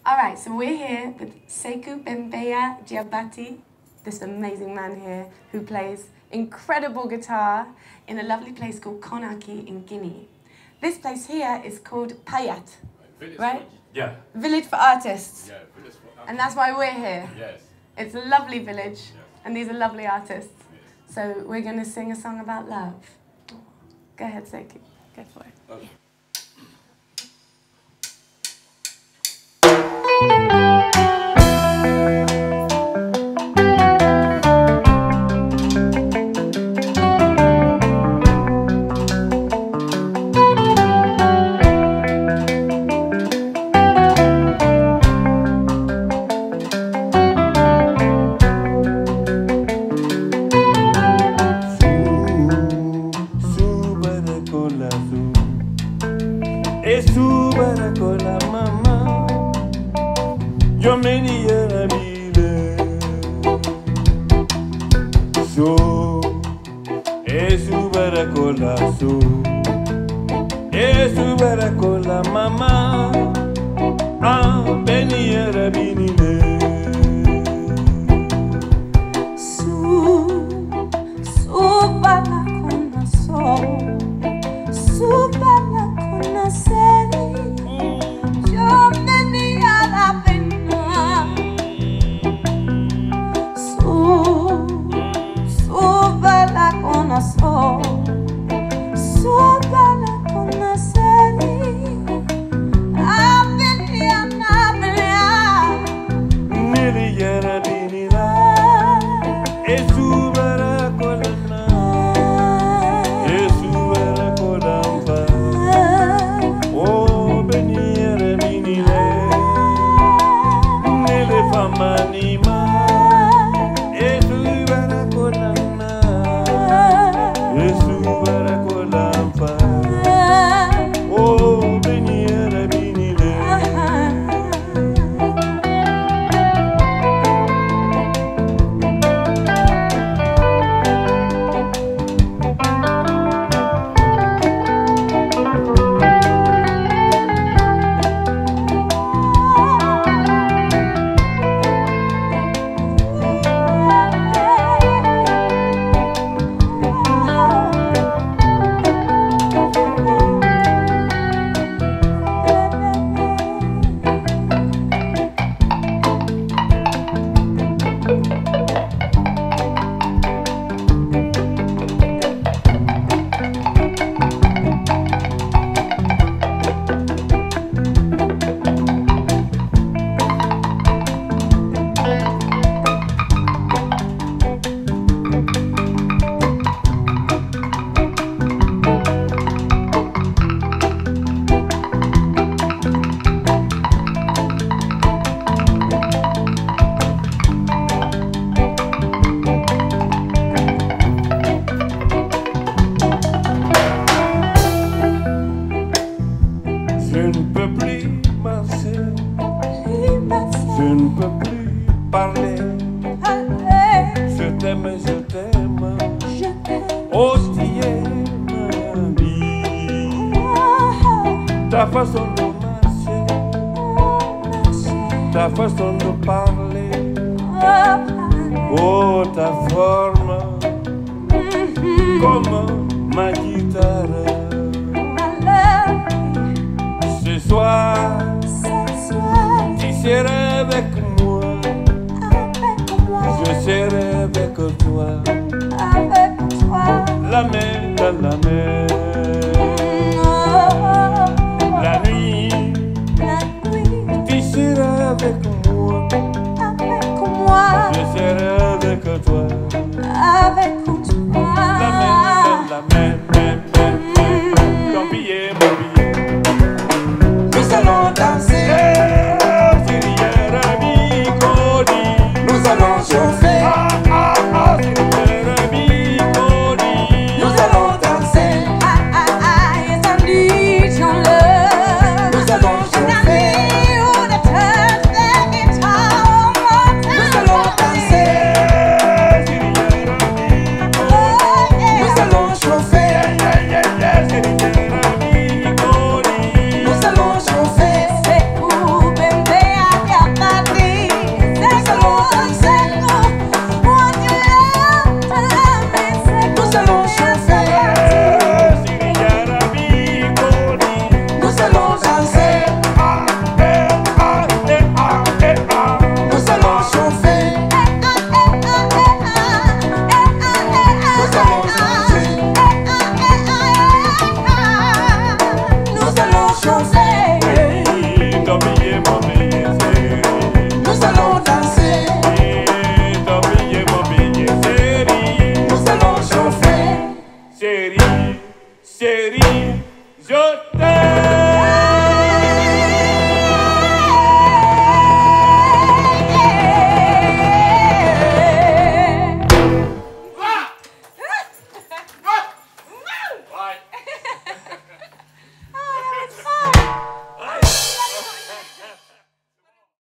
All right, so we're here with Sekou Bembeya Diabate, this amazing man here who plays incredible guitar in a lovely place called Conakry in Guinea. This place here is called Payat, right? Yeah. Village for artists. Yeah, village for artists. And that's why we're here. Yes. It's a lovely village, Yes. and these are lovely artists. Yes. So we're going to sing a song about love. Go ahead, Sekou. Go for it. Okay. Barakola mama, yo meni yera bile. So, esu barakola so, esu barakola mama, ah beni yera bile. Su barakola so, su barakola se. Je ne peux plus marcher, je ne peux plus parler. Je t'aime, oh tu es ma vie. Ta façon de marcher, ta façon de parler, oh ta forme, comme ma guitare. Ce soir, tu seras avec moi, je serai avec toi, la main dans la main. La nuit, tu seras avec moi.